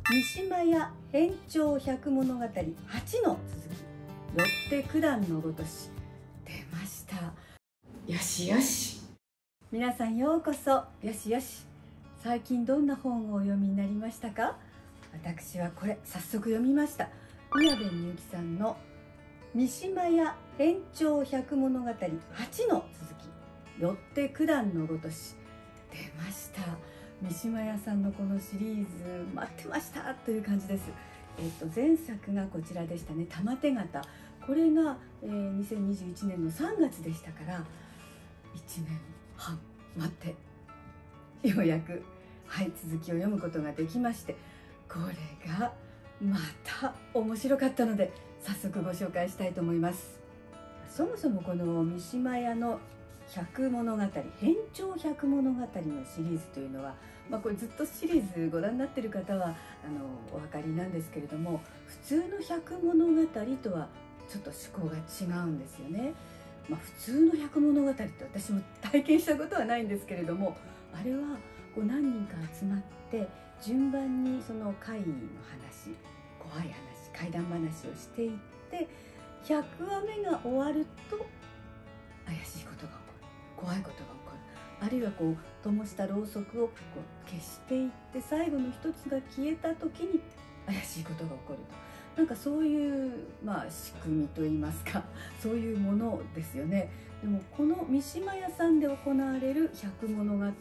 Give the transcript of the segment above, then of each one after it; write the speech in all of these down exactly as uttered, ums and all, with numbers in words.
三島屋変調百物語はちの続き、よって九段のごとし出ました。よしよし、皆さんようこそ。よしよし、最近どんな本をお読みになりましたか？私はこれ早速読みました。宮部みゆきさんの三島屋変調百物語はちの続き、よって九段のごとし出ました。三島屋さんのこのシリーズ待ってましたという感じです。えっと前作がこちらでしたね、玉手形。これが、えー、にせんにじゅういちねんのさんがつでしたから、いちねんはん待ってようやく、はい、続きを読むことができまして、これがまた面白かったので早速ご紹介したいと思います。そもそもこの三島屋の百物語、変調百物語のシリーズというのは、まあ、これずっとシリーズご覧になっている方はあのお分かりなんですけれども、普通の百物語とはちょっと趣向が違うんですよね。まあ、普通の百物語って私も体験したことはないんですけれども、あれはこう何人か集まって順番にその怪異の話、怖い話、怪談話をしていって、ひゃくわめが終わると怪しいことが起こる、怖いことが起こる、あるいはこう灯したろうそくをこう消していって最後の一つが消えた時に怪しいことが起こると、なんかそういう、まあ、仕組みといいますか、そういうものですよね。でもこの三島屋さんで行われる百物語は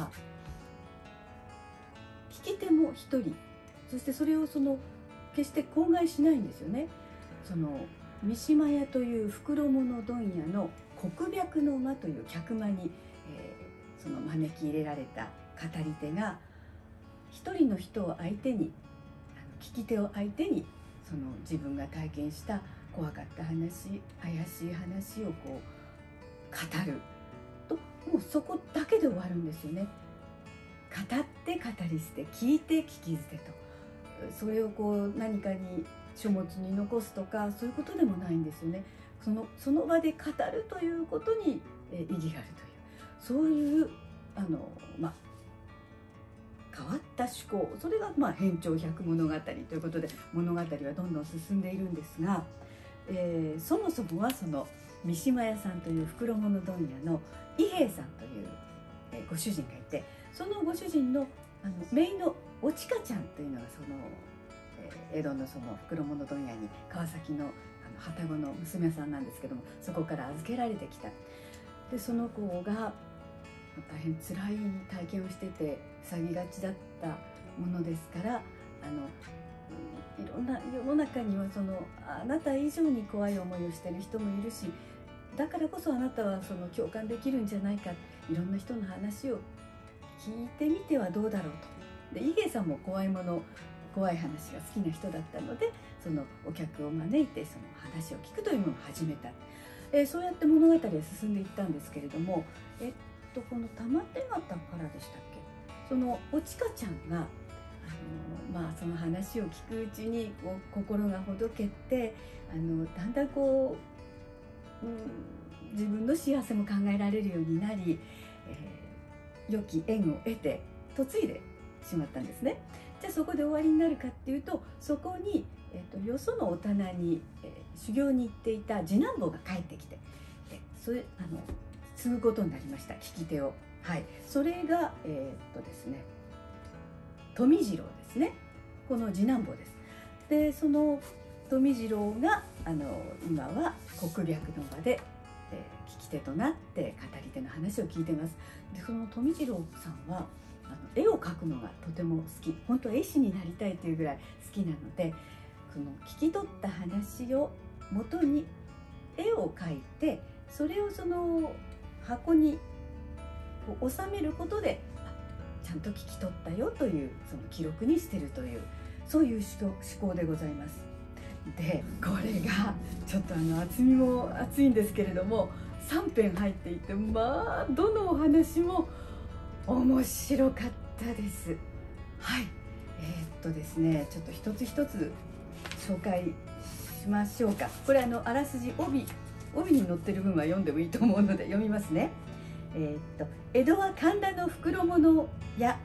聞き手も一人、そしてそれをその決して口外しないんですよね。その三島屋という袋物問屋の国白の間という客間に、えー、その招き入れられた語り手が一人の人を相手に、あの聞き手を相手に、その自分が体験した怖かった話、怪しい話をこう語ると、もうそこだけで終わるんですよね。語って語り捨て、聞いて聞き捨てと、それをこう何かに書物に残すとかそういうことでもないんですよね。そのその場で語るということに意義があるという、そういうあの、まあ、変わった趣向、それが、まあ、変調百物語ということで物語はどんどん進んでいるんですが、えー、そもそもはその三島屋さんという袋物問屋の伊兵衛さんという、えー、ご主人がいて、そのご主人のあの姪のおちかちゃんというのがその、えー、江戸のその袋物問屋に川崎の旅籠の娘さんなんですけども、そこから預けられてきた。でその子が大変辛い体験をしてて塞ぎがちだったものですから、あのいろんな世の中にはそのあなた以上に怖い思いをしている人もいるし、だからこそあなたはその共感できるんじゃないか、いろんな人の話を聞いてみてはどうだろうと。で伊兵衛さんも怖いもの、怖い話が好きな人だったので、そのお客を招いてその話を聞くというのを始めた。えー、そうやって物語は進んでいったんですけれども、えっとこの玉手形からでしたっけ、そのおちかちゃんがあの、まあ、その話を聞くうちにこう心がほどけて、あのだんだんこう、うん、自分の幸せも考えられるようになり、えー、良き縁を得て嫁いでしまったんですね。じゃあそこで終わりになるかっていうと、そこに、えー、とよそのお棚に、えー、修行に行っていた次男坊が帰ってきて、えそれあの継ぐことになりました、聞き手を。はい、それがえー、っとですね富次郎ですね。この次男坊です。でその富次郎があの今は国白の場で、えー、聞き手となって語り手の話を聞いてます。でその富次郎さんはあの絵を描くのがとても好き、本当は絵師になりたいというぐらい好きなので、その聞き取った話をもとに絵を描いて、それをその箱にこう収めることで、ちゃんと聞き取ったよというその記録にしてるという、そういう思考でございます。でこれがちょっとあの厚みも厚いんですけれども、さんぺん入っていて、まあどのお話も面白かったです。はい、えー、っとですねちょっと一つ一つ紹介しましょうか。これあのあらすじ帯帯に載ってる分は読んでもいいと思うので読みますね。えー、っと江戸は神田の袋物屋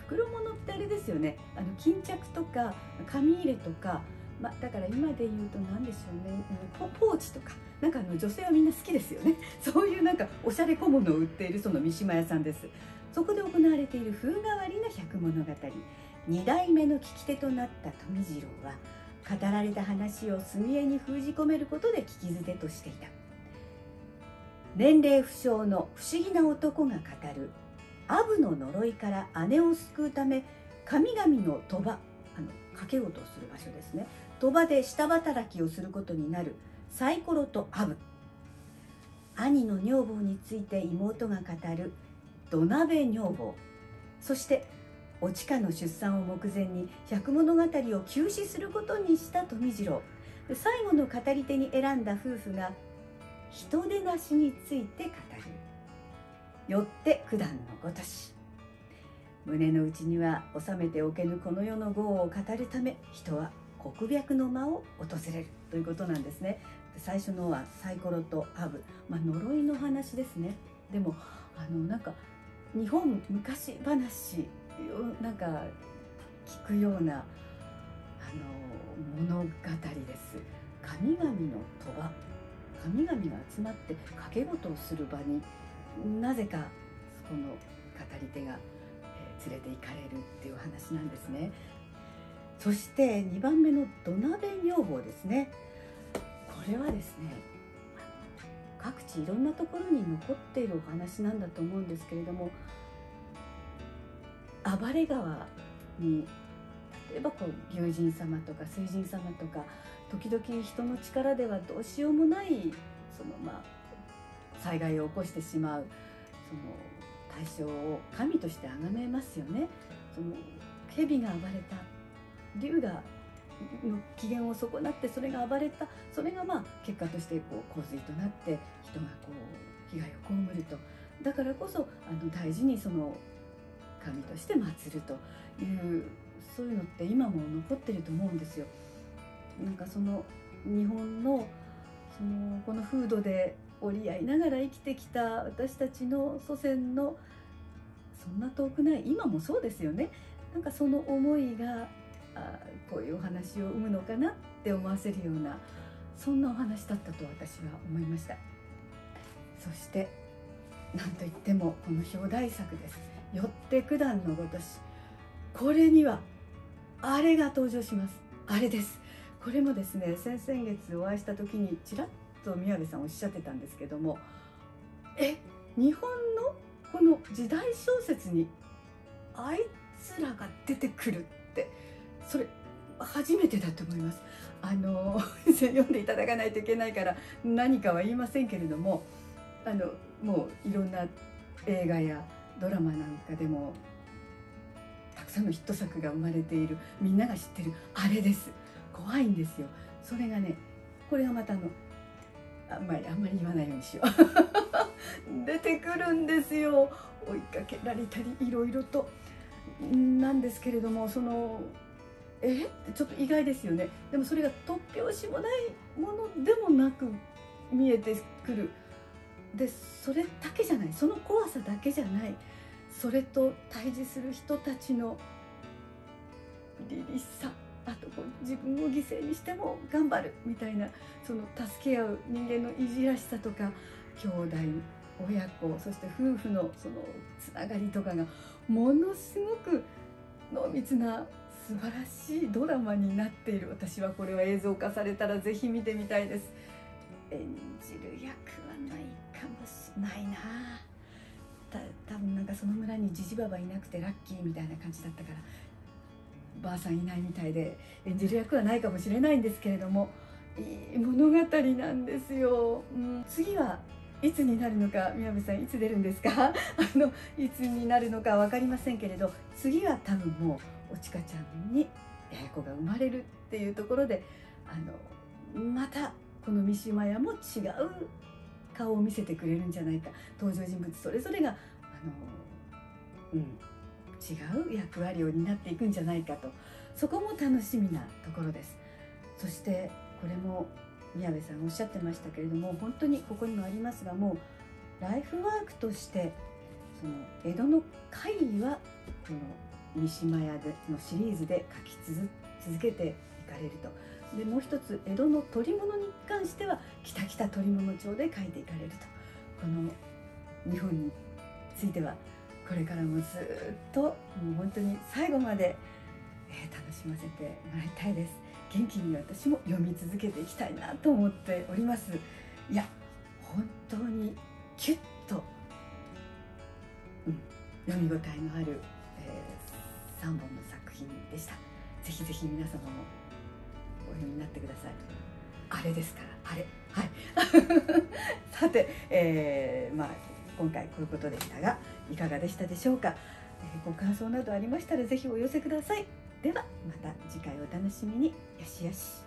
袋物ってあれですよね、あの巾着とか紙入れとか、まあ、だから今で言うと何でしょうね、ポ、ポーチとか、なんかあの女性はみんな好きですよね。そういうなんかおしゃれ小物を売っているその三島屋さんです。そこで行われている風変わりな百物語、に代目の聞き手となった富次郎は、語られた話を墨絵に封じ込めることで聞き捨てとしていた。年齢不詳の不思議な男が語るアブの呪いから姉を救うため、神々の賭場、あの賭け事をする場所ですね、賭場で下働きをすることになるサイコロとアブ。兄の女房について妹が語る土鍋女房。そしておちかの出産を目前に百物語を休止することにした富次郎。最後の語り手に選んだ夫婦が人でなしについて語る。よって九段のごとし。胸の内には収めておけぬこの世の業を語るため、人は国白の間を訪れるということなんですね。最初のはサイコロとアブ、まあ、呪いの話ですね。でもあのなんか日本昔話なんか聞くようなあの物語です。神々の賭場、神々が集まって賭け事をする場になぜかこの語り手が、えー、連れて行かれるっていう話なんですね。そしてにばんめの土鍋女房ですね。これはですね、各地いろんなところに残っているお話なんだと思うんですけれども、暴れ川に例えばこう龍神様とか水神様とか、時々人の力ではどうしようもないそのまあ災害を起こしてしまうその対象を神として崇めますよね。その蛇が暴れた、龍がの機嫌を損なってそれが暴れた、それがまあ結果としてこう洪水となって人がこう被害を被ると。だからこそあの大事にその神として祀るという、そういうのって今も残ってると思うんですよ。なんかその日本のそのこの風土で折り合いながら生きてきた私たちの祖先のそんな遠くない今もそうですよね。なんかその思いがあこういうお話を生むのかなって思わせるような、そんなお話だったと私は思いました。そしてなんといってもこの表題作です。よって九段のごとし。これにはあれが登場します。あれです。これもですね、先々月お会いした時にちらっと宮部さんおっしゃってたんですけども、え日本のこの時代小説にあいつらが出てくるって、それ初めてだと思います。あの読んでいただかないといけないから何かは言いませんけれども、あのもういろんな映画やドラマなんかでもたくさんのヒット作が生まれている、みんなが知ってるあれです。怖いんですよ。それがね、これがまたあのあんまりあんまり言わないようにしよう出てくるんですよ。追いかけられたりいろいろとなんですけれども、そのえってちょっと意外ですよね。でもそれが突拍子もないものでもなく見えてくる。でそれだけじゃない、その怖さだけじゃない、それと対峙する人たちの凛々しさ、あとこう自分を犠牲にしても頑張るみたいな、その助け合う人間のいじらしさとか、兄弟親子そして夫婦のそのつながりとかがものすごく濃密な素晴らしいドラマになっている。私はこれは映像化されたらぜひ見てみたいです。演じる役はないかもしれないな。た多分なんかその村にジジババいなくてラッキーみたいな感じだったから、ばあさんいないみたいで演じる役はないかもしれないんですけれども、いい物語なんですよ。うん、次はいつになるのか、宮部さんいつ出るんですかあのいつになるのか分かりませんけれど、次は多分もうおちかちゃんに八重子が生まれるっていうところで、あのまたこの三島屋も違う顔を見せてくれるんじゃないか。登場人物それぞれがあの、うん、違う役割を担っていくんじゃないかと、そこも楽しみなところです。そしてこれも宮部さんおっしゃってましたけれども、本当にここにもありますが、もうライフワークとしてその江戸の怪異はこの三島屋でのシリーズで書き続けていかれると。でもう一つ、江戸の取り物に関しては北北取物帳で書いていかれると。この日本についてはこれからもずっともう本当に最後まで、えー、楽しませてもらいたいです。元気に私も読み続けていきたいなと思っております。いや本当にキュッと、うん、読み応えのある、えー、さんぼんの作品でした。ぜひぜひ皆様もお読みになってください。あれですからあれはいさて、えー、まあ今回こういうことでしたがいかがでしたでしょうか。えー、ご感想などありましたらぜひお寄せください。ではまた次回お楽しみに。よしよし。